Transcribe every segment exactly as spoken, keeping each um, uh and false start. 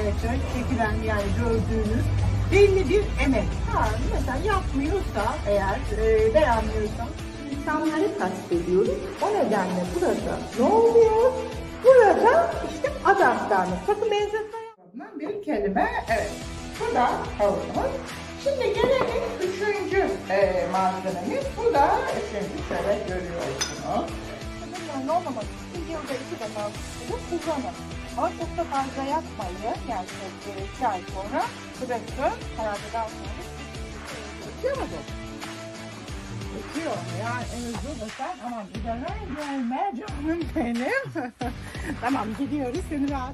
arkadaşlar çekilen yani gördüğünüz belli bir emek. Ha, mesela yapmıyorsa eğer e, beğenmiyorsa insanları kastediyoruz. O nedenle burada ne oluyor? Burada işte adam sarması. Bakın benzetme yapılan bir kelime. Evet. Bu da havuzumuz. Şimdi gelelim üçüncü e, malzememiz. Bu da üçüncü şöyle görüyorsunuz. Bunların olmamak için yılda iki defa kullanın. Ama çok da fazla yapmayın. Yani iki ay sonra bırakın. Kararlıdan sonra bitiyor mu bu? Bitiyor. Yani en uzun da sen aman gidene gelme canım benim. Tamam gidiyoruz seni rahat.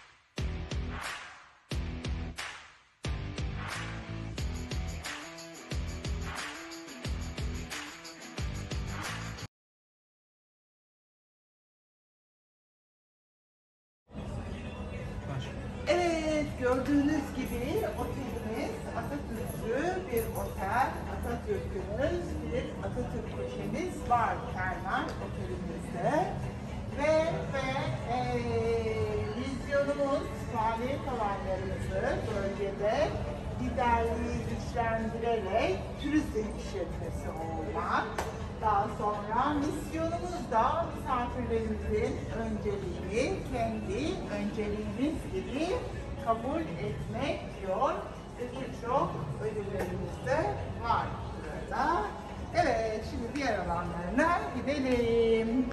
Evet, gördüğünüz gibi otelimiz Atatürk'lü bir otel. Atatürk'ümüz, bir Atatürk köşemiz var termal otelimizde. Ve ve ee, vizyonumuz faaliyet alanlarımızı bölgede liderliği güçlendirerek turizm işletmesi olmak. Daha sonra misyonumuz da misafirlerimizin önceliğini kendi önceliğimiz gibi kabul etmek diyor ve birçok ödüllerimiz de var burada. Evet, şimdi diğer alanlarına gidelim.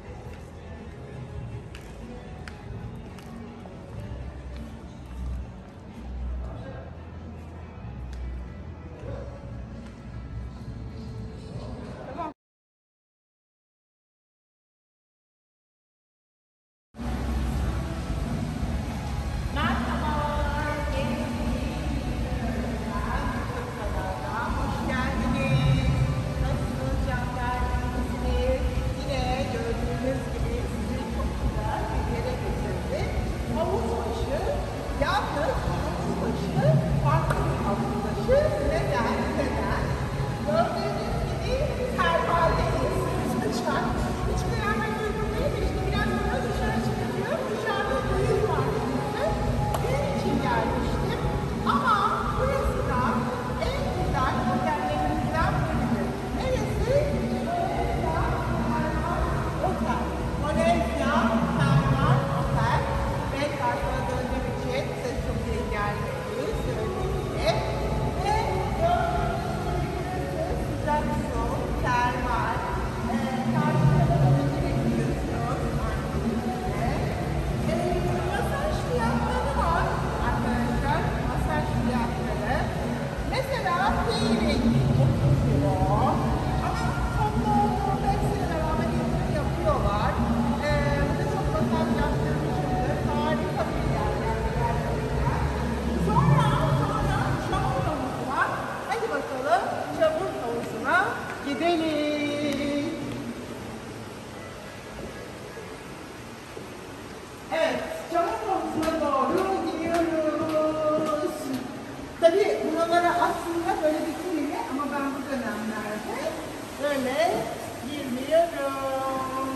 Gidelim. Evet, çamur havuzuna doğru gidiyoruz. Tabii buralara aslında böyle dikilmiyor ama ben bu dönemlerde böyle girmiyorum.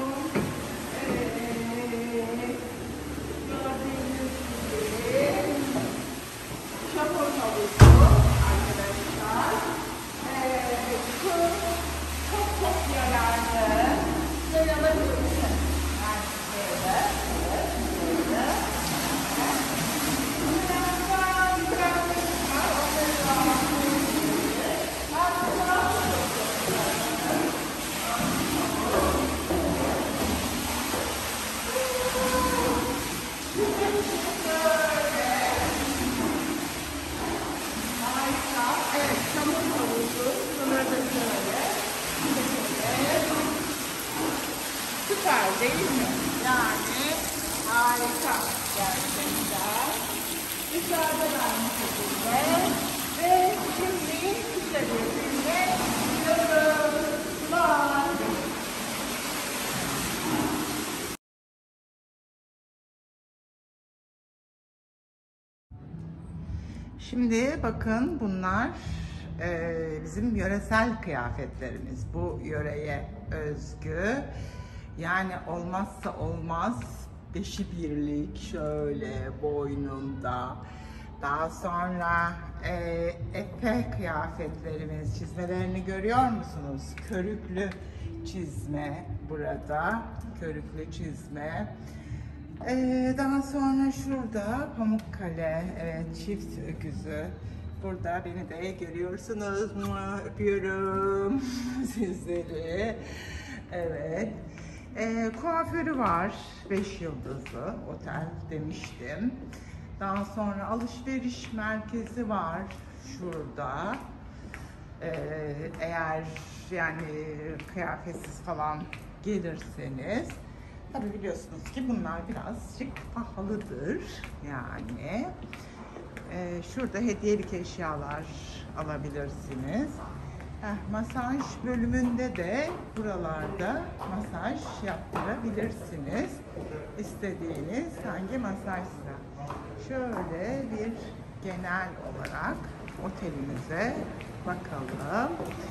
Evet, gördüğünüz gibi çamur havuzu arkadaşlar. Evet, çok çok yararlı. Böyle alabilirsin. Yani böyle, böyle, böyle. Birazdan güvenlik var. Onları da anlatabiliriz. Hatta böyle. Harika. Evet, çamur havuzu. Bunları da şöyle. Süper değil mi? Yani harika gerçekten. Dışarıda da aynı şekilde. Ve şimdi işte birbirine gidiyoruz. Var. Şimdi bakın bunlar e, bizim yöresel kıyafetlerimiz. Bu yöreye özgü. Yani olmazsa olmaz beşi birlik şöyle boynunda. Daha sonra e, efe kıyafetlerimiz, çizmelerini görüyor musunuz? Körüklü çizme burada, körüklü çizme. E, daha sonra şurada Pamukkale, evet, çift öküzü. Burada beni de görüyorsunuz. Öpüyorum sizleri. Evet. E, kuaförü var. Beş yıldızlı otel demiştim. Daha sonra alışveriş merkezi var şurada. Ee, eğer yani kıyafetsiz falan gelirseniz, tabii biliyorsunuz ki bunlar birazcık pahalıdır yani. Ee, şurada hediyelik eşyalar alabilirsiniz. Heh, masaj bölümünde de buralarda masaj yaptırabilirsiniz. İstediğiniz hangi masajsa. Şöyle bir genel olarak otelimize bakalım.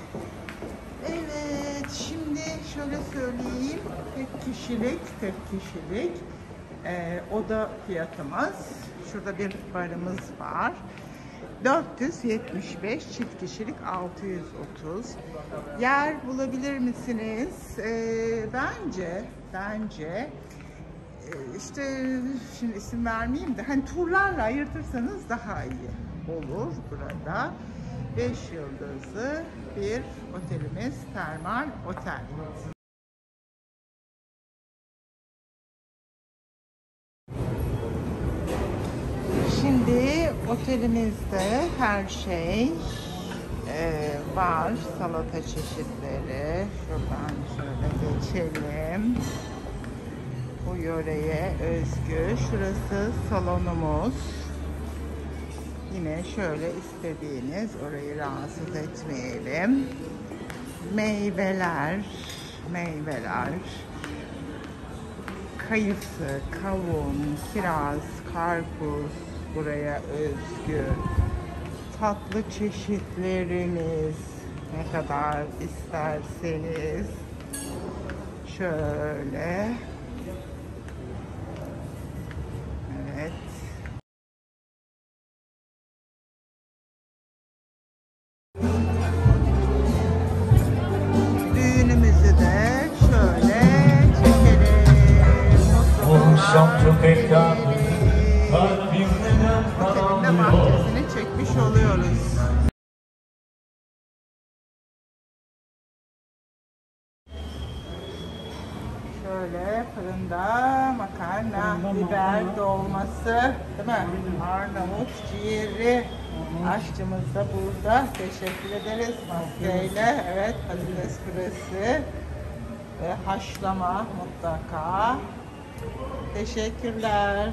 Evet, şimdi şöyle söyleyeyim. Tek kişilik, tek kişilik e, oda fiyatımız. Şurada bir barımız var. dört yüz yetmiş beş, çift kişilik altı yüz otuz. Yer bulabilir misiniz? E, bence, bence işte şimdi isim vermeyeyim de hani turlarla ayırtırsanız daha iyi olur burada. beş yıldızlı bir otelimiz, termal otel. Şimdi otelimizde her şey e, var. Salata çeşitleri. Şuradan şöyle geçelim. Bu yöreye özgü. Şurası salonumuz. Yine şöyle istediğiniz, orayı rahatsız etmeyelim. Meyveler, meyveler. Kayısı, kavun, kiraz, karpuz buraya özgü. Tatlı çeşitlerimiz ne kadar isterseniz. Şöyle. Evet. Düğünümüzü de şöyle çekelim. Otelimde bahçesini çekmiş oluyoruz. Şöyle fırında makarna, biber dolması, değil mi? Arnavut ciğeri. Aşçımız da burada. Teşekkür ederiz maskeyle. Evet, patates püresi ve haşlama mutlaka. Teşekkürler.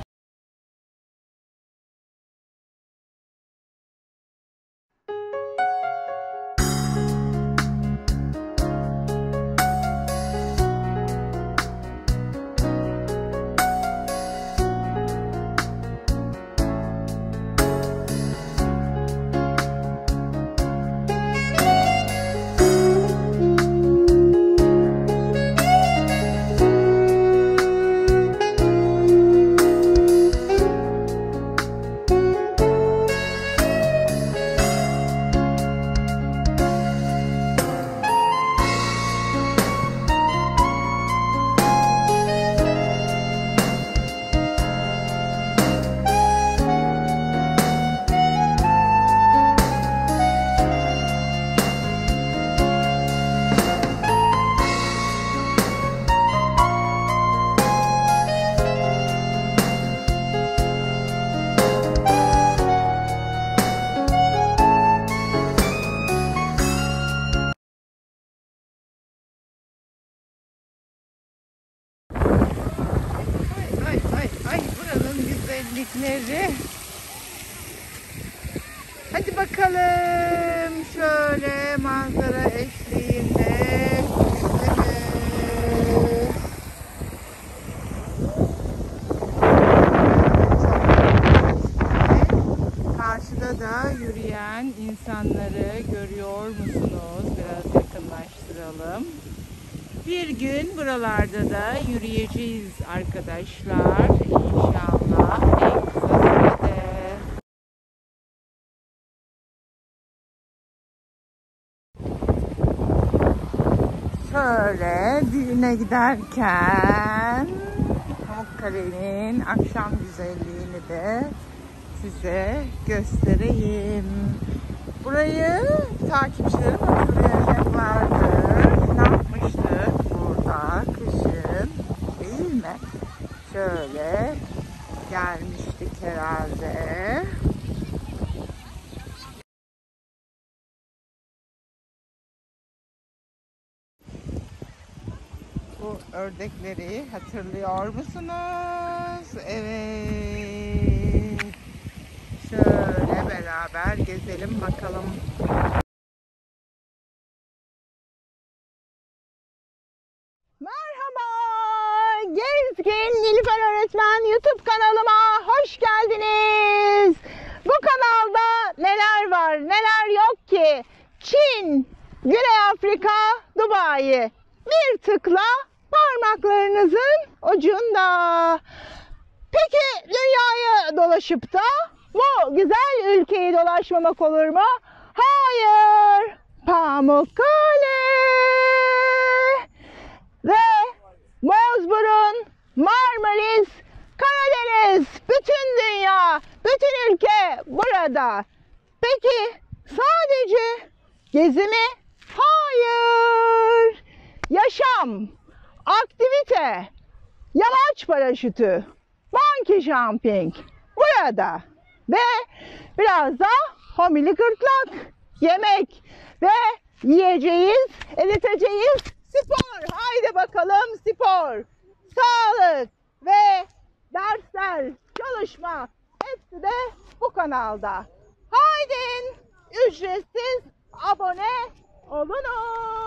güzellikleri. Hadi bakalım şöyle manzara eşliğinde. Karşıda da yürüyen insanları görüyor musunuz? Biraz yakınlaştıralım. Bir gün buralarda da yürüyeceğiz arkadaşlar. İnşallah en kısa sürede. Şöyle düğüne giderken Pamukkale'nin akşam güzelliğini de size göstereyim. Burayı takipçilerim hatırlayacaklardır. Ne yapmıştık burada kışın, değil mi? Şöyle gelmiştik herhalde. Bu ördekleri hatırlıyor musunuz? Evet. Şöyle beraber gezelim bakalım. Merhaba. Gezgin Nilüfer Öğretmen YouTube kanalıma hoş geldiniz. Bu kanalda neler var, neler yok ki? Çin, Güney Afrika, Dubai. Bir tıkla parmaklarınızın ucunda. Peki dünyayı dolaşıp da bu güzel ülkeyi dolaşmamak olur mu? Hayır. Pamukkale ve Bozburun, Marmaris, Karadeniz, bütün dünya, bütün ülke burada. Peki sadece gezi mi? Hayır. Yaşam, aktivite, yamaç paraşütü, monkey jumping burada ve biraz da homili gırtlak, yemek ve yiyeceğiz, eriteceğiz spor. Haydi bakalım spor, sağlık ve dersler, çalışma hepsi de bu kanalda. Haydi ücretsiz abone olunuz.